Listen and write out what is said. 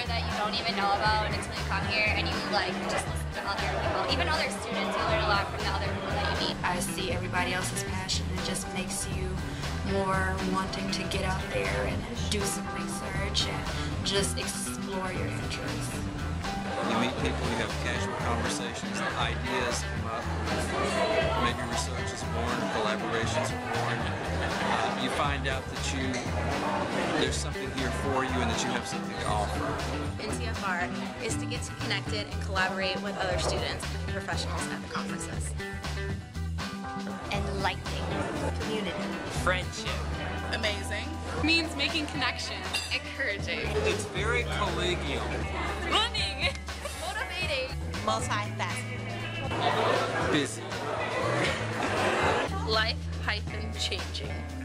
that you don't even know about until you come here and you like just listen to other people, even other students. You learn a lot from the other people that you meet. I see everybody else's passion. It just makes you more wanting to get out there and do some research and just explore your interests. You meet people, you have casual conversations, ideas come up, maybe research is born, collaborations are born. You find out that there's something here for you and that you have something to offer. NCFR is to get connected and collaborate with other students and professionals at the conferences. Enlightening. Community. Friendship. Amazing. Means making connections. Encouraging. It's very collegial. Running. Motivating. Multifaceted. Busy. Life-changing.